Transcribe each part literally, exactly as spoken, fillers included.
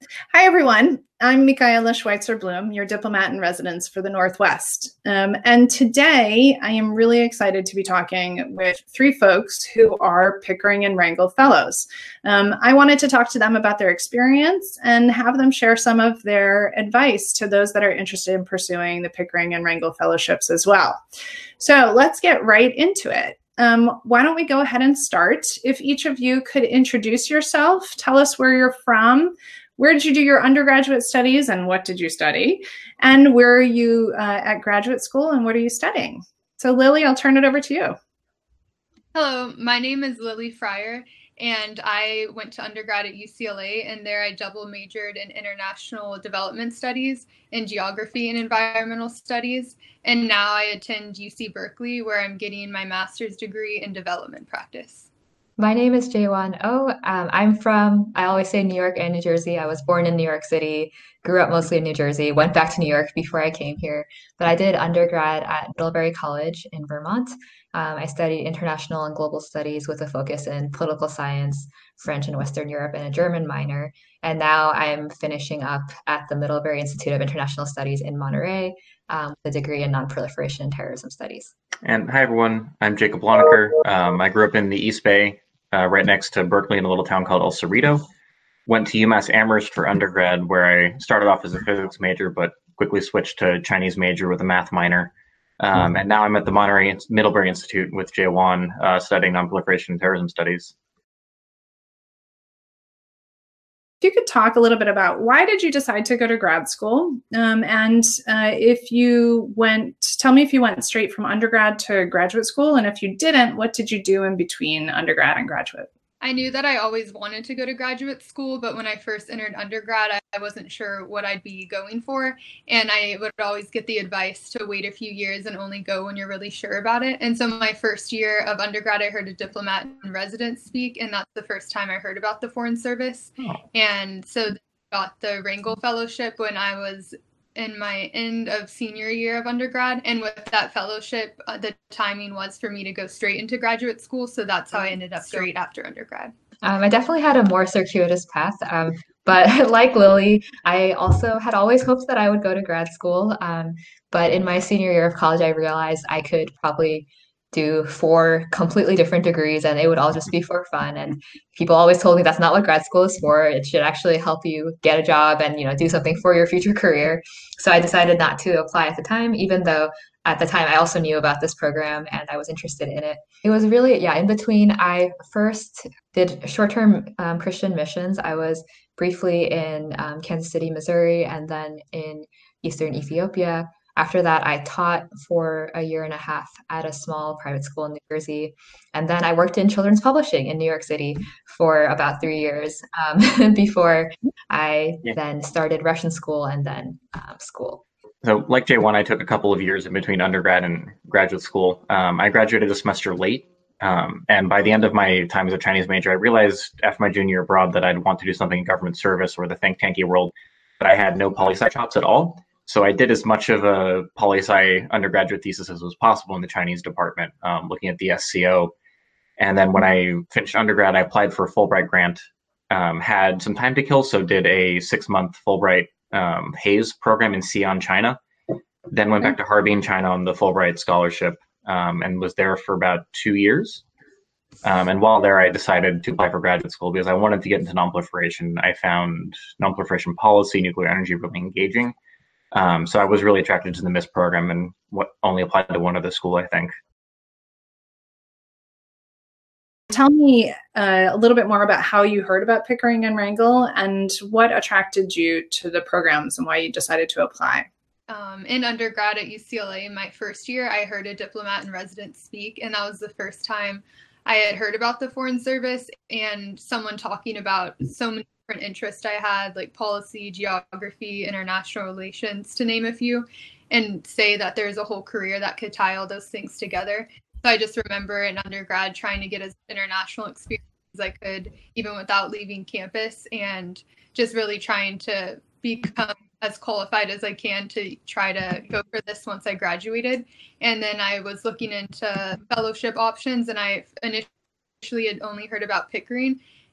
Hi, everyone. I'm Michaela Schweitzer-Bloom, your diplomat in residence for the Northwest. Um, and today I am really excited to be talking with three folks who are Pickering and Rangel Fellows. Um, I wanted to talk to them about their experience and have them share some of their advice to those that are interested in pursuing the Pickering and Rangel Fellowships as well. So let's get right into it. Um, why don't we go ahead and start? If each of you could introduce yourself, tell us where you're from, where did you do your undergraduate studies and what did you study? And where are you uh, at graduate school and what are you studying? So Lily, I'll turn it over to you. Hello, my name is Lily Fryer, and I went to undergrad at U C L A, and there I double majored in international development studies and geography and environmental studies. And now I attend U C Berkeley, where I'm getting my master's degree in development practice. My name is Jaewon Oh. Um, I'm from, I always say New York and New Jersey. I was born in New York City, grew up mostly in New Jersey, went back to New York before I came here. But I did undergrad at Middlebury College in Vermont. Um, I studied international and global studies with a focus in political science, French and Western Europe, and a German minor. And now I'm finishing up at the Middlebury Institute of International Studies in Monterey, um, with a degree in nonproliferation and terrorism studies. And hi, everyone. I'm Jacob Loneker. Um, I grew up in the East Bay, uh, right next to Berkeley in a little town called El Cerrito. Went to UMass Amherst for undergrad, where I started off as a physics major, but quickly switched to Chinese major with a math minor. Um, and now I'm at the Monterey Middlebury Institute with Jaewon, uh, studying nonproliferation and terrorism studies. If you could talk a little bit about why did you decide to go to grad school? Um, and uh, if you went, tell me if you went straight from undergrad to graduate school. And if you didn't, what did you do in between undergrad and graduate? I knew that I always wanted to go to graduate school, but when I first entered undergrad, I, I wasn't sure what I'd be going for. And I would always get the advice to wait a few years and only go when you're really sure about it. And so my first year of undergrad, I heard a diplomat in residence speak, and that's the first time I heard about the Foreign Service. Oh. And so I got the Rangel Fellowship when I was in my end of senior year of undergrad. And with that fellowship, uh, the timing was for me to go straight into graduate school. So that's how I ended up straight after undergrad. Um, I definitely had a more circuitous path. Um, but like Lily, I also had always hoped that I would go to grad school. Um, but in my senior year of college, I realized I could probably do four completely different degrees and it would all just be for fun. And people always told me that's not what grad school is for. It should actually help you get a job and, you know, do something for your future career. So I decided not to apply at the time, even though at the time I also knew about this program and I was interested in it. It was really, yeah, in between. I first did short-term um, Christian missions. I was briefly in um, Kansas City, Missouri, and then in Eastern Ethiopia. After that, I taught for a year and a half at a small private school in New Jersey. And then I worked in children's publishing in New York City for about three years um, before I yeah. then started Russian school and then um, school. So like Jaewon, I took a couple of years in between undergrad and graduate school. Um, I graduated a semester late. Um, and by the end of my time as a Chinese major, I realized after my junior year abroad that I'd want to do something in government service or the think tanky world, but I had no poli-sci chops at all. So I did as much of a poli-sci undergraduate thesis as was possible in the Chinese department, um, looking at the S C O. And then when I finished undergrad, I applied for a Fulbright grant, um, had some time to kill, so did a six-month Fulbright um, Hays program in Xi'an, China. Then went back to Harbin, China on the Fulbright scholarship um, and was there for about two years. Um, and while there, I decided to apply for graduate school because I wanted to get into nonproliferation. I found nonproliferation policy, nuclear energy really engaging. Um, so I was really attracted to the M I S program and what only applied to one other school, I think. Tell me uh, a little bit more about how you heard about Pickering and Rangel and what attracted you to the programs and why you decided to apply. Um, in undergrad at U C L A, in my first year, I heard a diplomat in residence speak, and that was the first time I had heard about the Foreign Service and someone talking about so many different interests I had, like policy, geography, international relations, to name a few, and say that there's a whole career that could tie all those things together. So I just remember in undergrad trying to get as international experience as I could, even without leaving campus, and just really trying to become as qualified as I can to try to go for this once I graduated. And then I was looking into fellowship options, and I initially had only heard about Pickering.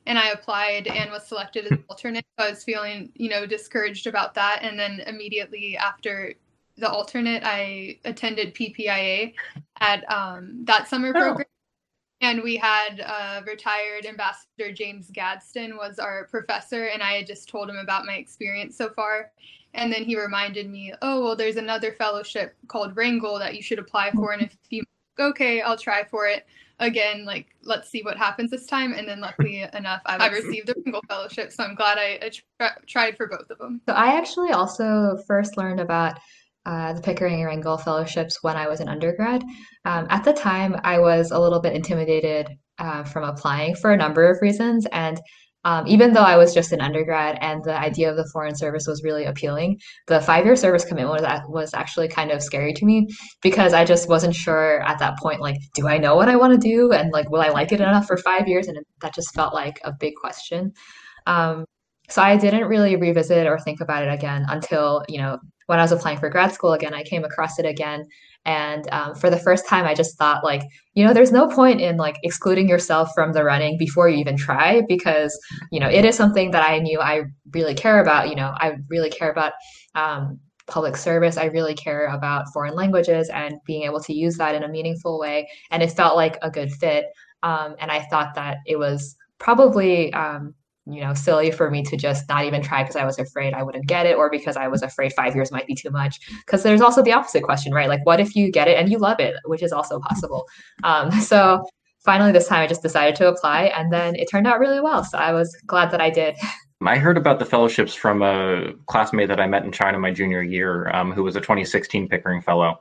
and I applied and was selected as an alternate. So I was feeling, you know, discouraged about that. And then immediately after the alternate, I attended P P I A at um, that summer Oh. program. And we had uh, retired Ambassador James Gadsden was our professor, and I had just told him about my experience so far. And then he reminded me, oh, well, there's another fellowship called Rangel that you should apply for. And if you, okay, I'll try for it again. Like, let's see what happens this time. And then luckily enough, I received the Rangel fellowship. So I'm glad I, I tr- tried for both of them. So I actually also first learned about uh, the Pickering and Rangel fellowships when I was an undergrad. Um, at the time, I was a little bit intimidated uh, from applying for a number of reasons. And um, even though I was just an undergrad and the idea of the foreign service was really appealing, the five-year service commitment was, was actually kind of scary to me because I just wasn't sure at that point, like, do I know what I want to do? And like, will I like it enough for five years? And that just felt like a big question. Um, so I didn't really revisit or think about it again until, you know, when I was applying for grad school again, I came across it again. And um, for the first time, I just thought like, you know, there's no point in like excluding yourself from the running before you even try, because, you know, it is something that I knew I really care about. You know, I really care about um, public service. I really care about foreign languages and being able to use that in a meaningful way. And it felt like a good fit. Um, and I thought that it was probably, um, you know, silly for me to just not even try because I was afraid I wouldn't get it, or because I was afraid five years might be too much. Because there's also the opposite question, right? Like, what if you get it and you love it, which is also possible. Um, so finally, this time I just decided to apply, and then it turned out really well. So I was glad that I did. I heard about the fellowships from a classmate that I met in China my junior year, um, who was a twenty sixteen Pickering Fellow.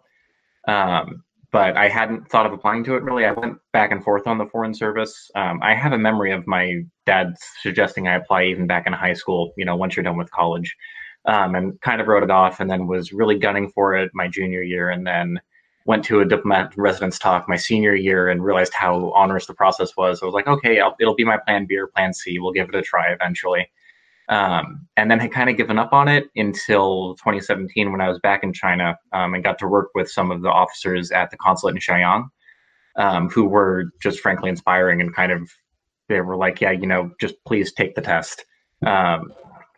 Um, but I hadn't thought of applying to it really. I went back and forth on the foreign service. Um, I have a memory of my dad suggesting I apply even back in high school, you know, once you're done with college, um, and kind of wrote it off, and then was really gunning for it my junior year, and then went to a diplomat residence talk my senior year and realized how onerous the process was. I was like, okay, I'll, it'll be my plan B or plan C. We'll give it a try eventually. Um, and then had kind of given up on it until twenty seventeen when I was back in China, um, and got to work with some of the officers at the consulate in Shenyang, um, who were just frankly inspiring, and kind of, they were like, yeah, you know, just please take the test. Um,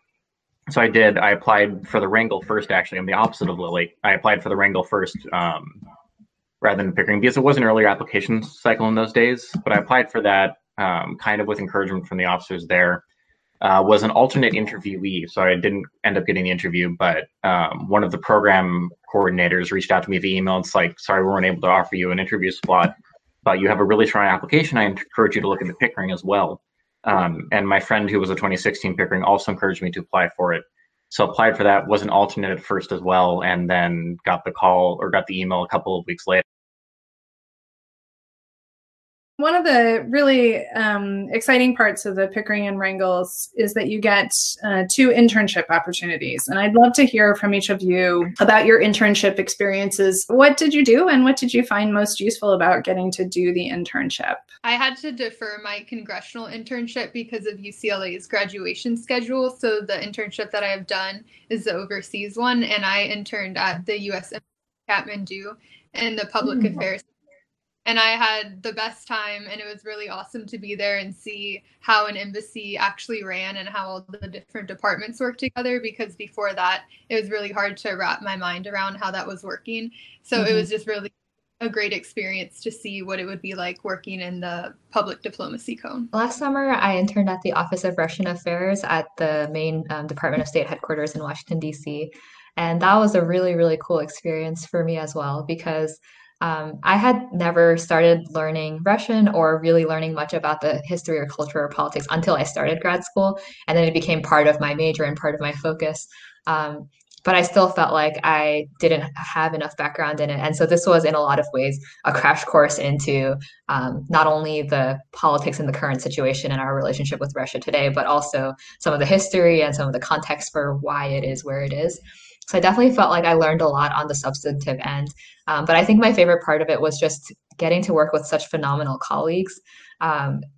so I did. I applied for the Rangel first, actually. I'm the opposite of Lily. I applied for the Rangel first um, rather than Pickering, because it was an earlier application cycle in those days. But I applied for that um, kind of with encouragement from the officers there. Uh, was an alternate interviewee, so I didn't end up getting the interview, but um, one of the program coordinators reached out to me via email. It's like, sorry, we weren't able to offer you an interview slot, but you have a really strong application. I encourage you to look into Pickering as well. Um, and my friend who was a twenty sixteen Pickering also encouraged me to apply for it. So applied for that, was an alternate at first as well, and then got the call or got the email a couple of weeks later. One of the really um, exciting parts of the Pickering and Rangels is that you get uh, two internship opportunities. And I'd love to hear from each of you about your internship experiences. What did you do, and what did you find most useful about getting to do the internship? I had to defer my congressional internship because of U C L A's graduation schedule. So the internship that I have done is the overseas one, and I interned at the U S Kathmandu in the public mm-hmm. affairs. And I had the best time, and it was really awesome to be there and see how an embassy actually ran and how all the different departments work together, because before that, it was really hard to wrap my mind around how that was working. So mm-hmm. it was just really a great experience to see what it would be like working in the public diplomacy cone. Last summer, I interned at the Office of Russian Affairs at the main um, Department of State headquarters in Washington, D C. And that was a really, really cool experience for me as well, because Um, I had never started learning Russian or really learning much about the history or culture or politics until I started grad school, and then it became part of my major and part of my focus. Um, but I still felt like I didn't have enough background in it. And so this was, in a lot of ways, a crash course into um, not only the politics and the current situation and our relationship with Russia today, but also some of the history and some of the context for why it is where it is. So I definitely felt like I learned a lot on the substantive end. Um, but I think my favorite part of it was just getting to work with such phenomenal colleagues. Um,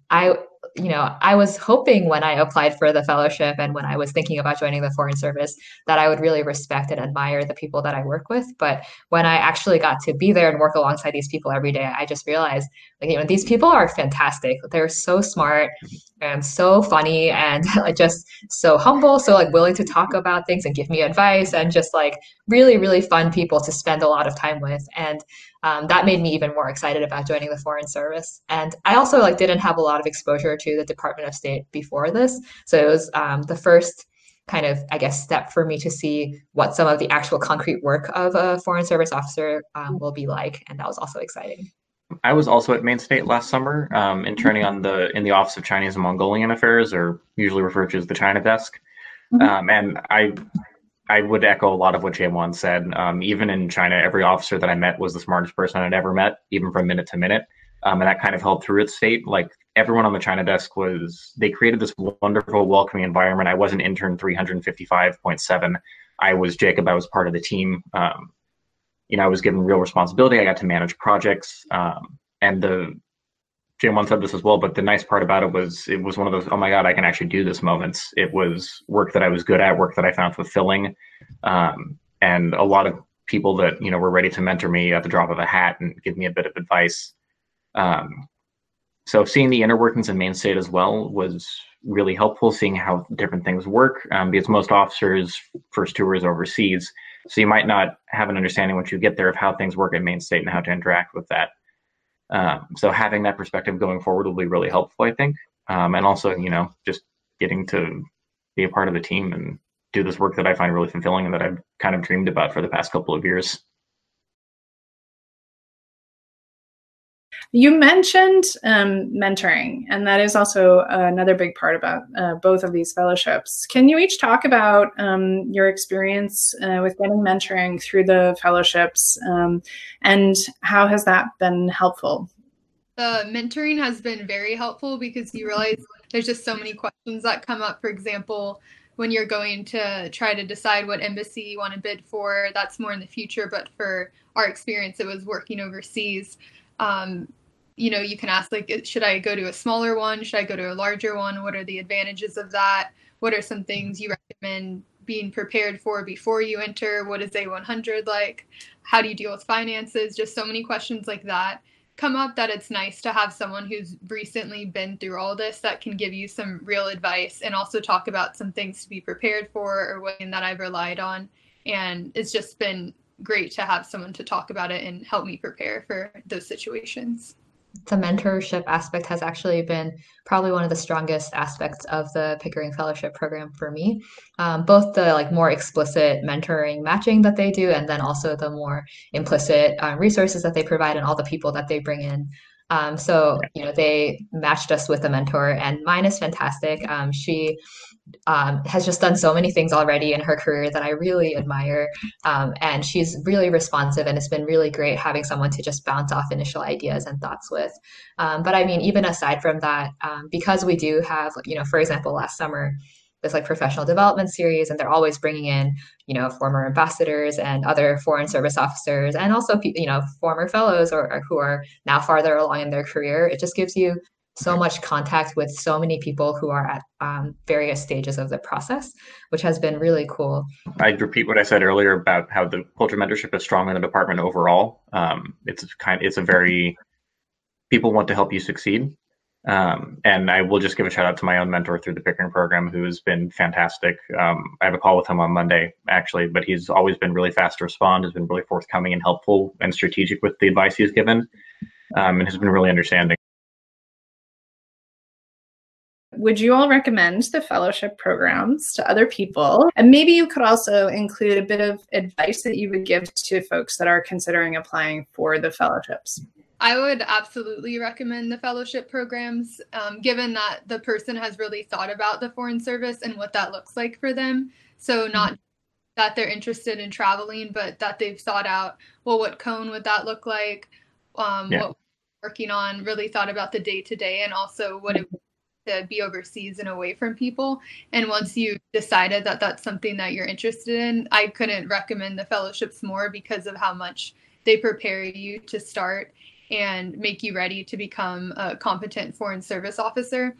I, you know, I was hoping when I applied for the fellowship and when I was thinking about joining the Foreign Service that I would really respect and admire the people that I work with. But when I actually got to be there and work alongside these people every day, I just realized, like, you know, these people are fantastic. They're so smart and so funny and just so humble, so like willing to talk about things and give me advice and just like really, really fun people to spend a lot of time with. And um, that made me even more excited about joining the Foreign Service. And I also like didn't have a lot of exposure to the Department of State before this, so it was um, the first kind of, I guess, step for me to see what some of the actual concrete work of a Foreign Service officer um, will be like, and that was also exciting. I was also at Maine State last summer, um, interning on the in the Office of Chinese and Mongolian Affairs, or usually referred to as the China Desk. Mm-hmm. Um, and I I would echo a lot of what Jae-won said. Um, even in China, every officer that I met was the smartest person I'd ever met, even from minute to minute. Um, and that kind of held through at State. Like everyone on the China desk was, they created this wonderful, welcoming environment. I wasn't intern three fifty-five point seven. I was Jacob. I was part of the team. Um, you know, I was given real responsibility. I got to manage projects. Um, and the Jae-won said this as well, but the nice part about it was it was one of those, oh my God, I can actually do this moments. It was work that I was good at, work that I found fulfilling. Um, and a lot of people that, you know, were ready to mentor me at the drop of a hat and give me a bit of advice. Um, so seeing the inner workings in Maine State as well was really helpful, seeing how different things work, um, because most officers' first tour is overseas. So you might not have an understanding once you get there of how things work at Maine State and how to interact with that. Um, so having that perspective going forward will be really helpful, I think. Um, and also, you know, just getting to be a part of the team and do this work that I find really fulfilling and that I've kind of dreamed about for the past couple of years. You mentioned um, mentoring, and that is also uh, another big part about uh, both of these fellowships. Can you each talk about um, your experience uh, with getting mentoring through the fellowships, um, and how has that been helpful? The mentoring has been very helpful because you realize there's just so many questions that come up. For example, when you're going to try to decide what embassy you want to bid for, that's more in the future. But for our experience, it was working overseas. Um, you know, you can ask, like, should I go to a smaller one? Should I go to a larger one? What are the advantages of that? What are some things you recommend being prepared for before you enter? What is A one hundred like? How do you deal with finances? Just so many questions like that come up that it's nice to have someone who's recently been through all this that can give you some real advice and also talk about some things to be prepared for or one that I've relied on. And it's just been great to have someone to talk about it and help me prepare for those situations. The mentorship aspect has actually been probably one of the strongest aspects of the Pickering Fellowship program for me. Um, both the like more explicit mentoring matching that they do, and then also the more implicit uh, resources that they provide and all the people that they bring in. Um, so, you know, they matched us with a mentor, and mine is fantastic. Um, she um, has just done so many things already in her career that I really admire. Um, and she's really responsive, and it's been really great having someone to just bounce off initial ideas and thoughts with. Um, but I mean, even aside from that, um, because we do have, you know, for example, last summer, this like professional development series, and they're always bringing in, you know, former ambassadors and other foreign service officers, and also, you know, former fellows or, or who are now farther along in their career. It just gives you so much contact with so many people who are at um, various stages of the process, which has been really cool. I'd repeat what I said earlier about how the culture mentorship is strong in the department overall. Um, it's kind, it's a very, people want to help you succeed. Um, and I will just give a shout out to my own mentor through the Pickering program, who has been fantastic. Um, I have a call with him on Monday, actually, but he's always been really fast to respond, has been really forthcoming and helpful and strategic with the advice he's given, um, and has been really understanding. Would you all recommend the fellowship programs to other people? And maybe you could also include a bit of advice that you would give to folks that are considering applying for the fellowships. I would absolutely recommend the fellowship programs, um, given that the person has really thought about the Foreign Service and what that looks like for them. So not mm-hmm. that they're interested in traveling, but that they've thought out, well, what cone would that look like? Um, yeah. What we're working on, really thought about the day-to-day, and also what it would to be overseas and away from people. And once you decided that that's something that you're interested in, I couldn't recommend the fellowships more because of how much they prepare you to start. and make you ready to become a competent Foreign Service officer.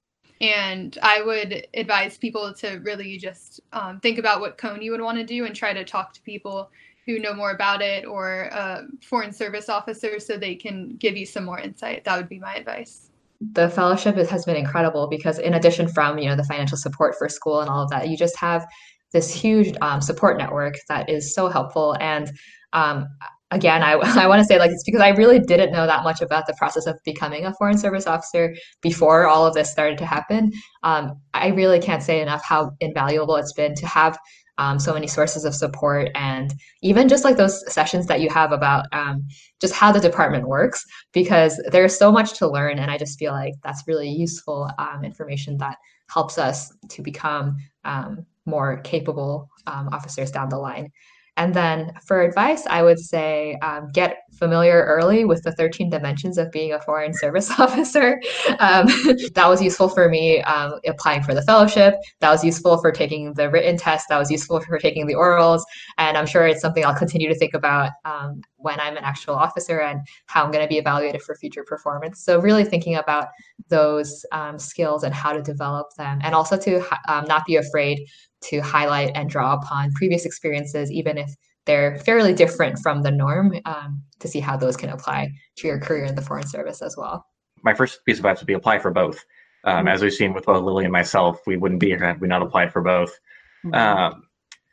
And I would advise people to really just um, think about what cone you would want to do and try to talk to people who know more about it, or a Foreign Service officer, so they can give you some more insight. That would be my advice. The fellowship has been incredible because in addition from, you know, the financial support for school and all of that, you just have this huge um, support network that is so helpful. And um, again, I, I want to say, like, it's because I really didn't know that much about the process of becoming a Foreign Service officer before all of this started to happen. Um, I really can't say enough how invaluable it's been to have Um, so many sources of support, and even just like those sessions that you have about um, just how the department works, because there's so much to learn. And I just feel like that's really useful um, information that helps us to become um, more capable um, officers down the line. And then for advice, I would say um, get familiar early with the thirteen dimensions of being a Foreign Service officer. Um, that was useful for me um, applying for the fellowship. That was useful for taking the written test. That was useful for taking the orals. And I'm sure it's something I'll continue to think about um, when I'm an actual officer and how I'm going to be evaluated for future performance. So really thinking about those um, skills and how to develop them, and also to um, not be afraid to highlight and draw upon previous experiences, even if they're fairly different from the norm, um, to see how those can apply to your career in the Foreign Service as well. My first piece of advice would be apply for both. Um, mm-hmm. As we've seen with both Lily and myself, we wouldn't be here had we not applied for both. Mm-hmm. Um,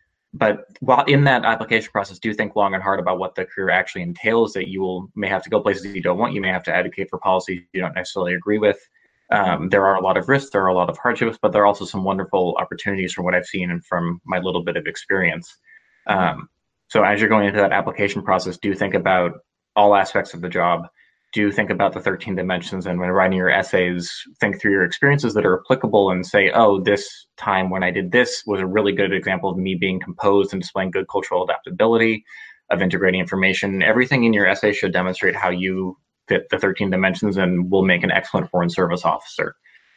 but while in that application process, do think long and hard about what the career actually entails, that you will may have to go places you don't want. You may have to advocate for policies you don't necessarily agree with. Um, there are a lot of risks, there are a lot of hardships, but there are also some wonderful opportunities from what I've seen and from my little bit of experience. Um, so as you're going into that application process, do think about all aspects of the job. Do think about the thirteen dimensions, and when writing your essays, think through your experiences that are applicable and say, oh, this time when I did this was a really good example of me being composed and displaying good cultural adaptability, of integrating information. Everything in your essay should demonstrate how you fit the thirteen dimensions and will make an excellent Foreign Service officer.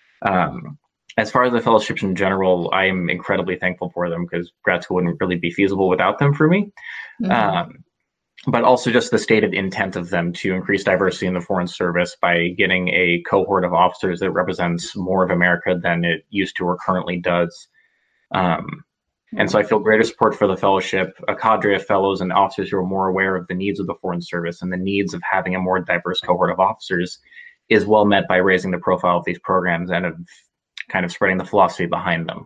Um, as far as the fellowships in general, I am incredibly thankful for them because grad school wouldn't really be feasible without them for me. Mm-hmm. Um, but also just the stated intent of them to increase diversity in the Foreign Service by getting a cohort of officers that represents more of America than it used to or currently does. Um, And so I feel greater support for the fellowship, a cadre of fellows and officers who are more aware of the needs of the Foreign Service and the needs of having a more diverse cohort of officers is well met by raising the profile of these programs and of kind of spreading the philosophy behind them.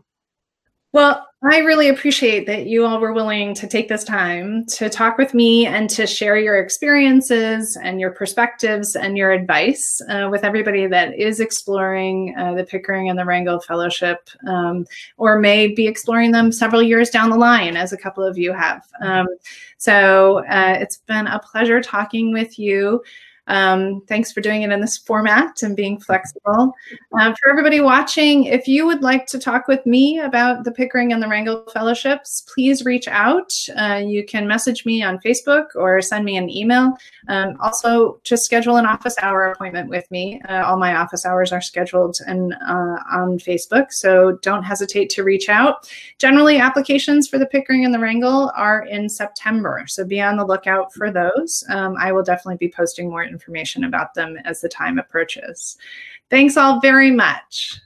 Well, I really appreciate that you all were willing to take this time to talk with me and to share your experiences and your perspectives and your advice uh, with everybody that is exploring uh, the Pickering and the Rangel Fellowship, um, or may be exploring them several years down the line, as a couple of you have. Um, so uh, it's been a pleasure talking with you. Um, thanks for doing it in this format and being flexible. Um, for everybody watching, if you would like to talk with me about the Pickering and the Rangel Fellowships, please reach out. Uh, you can message me on Facebook or send me an email. Um, also, just schedule an office hour appointment with me. Uh, all my office hours are scheduled and uh, on Facebook, so don't hesitate to reach out. Generally, applications for the Pickering and the Rangel are in September, so be on the lookout for those. Um, I will definitely be posting more information about them as the time approaches. Thanks all very much.